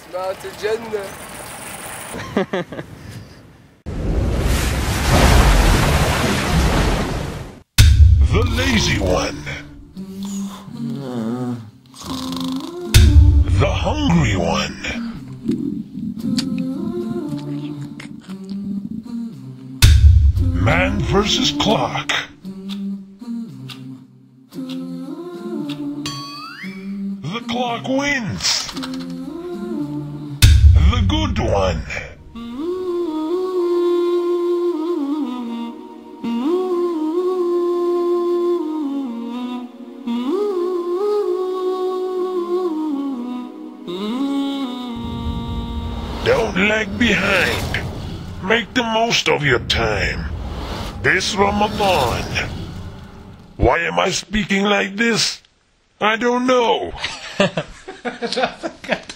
سمعت الجنة. The lazy one. The hungry one. Man versus clock. The clock wins. The good one. Don't lag behind. Make the most of your time. This Ramadan. Why am I speaking like this? I don't know.